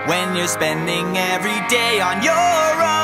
when you're spending every day on your own.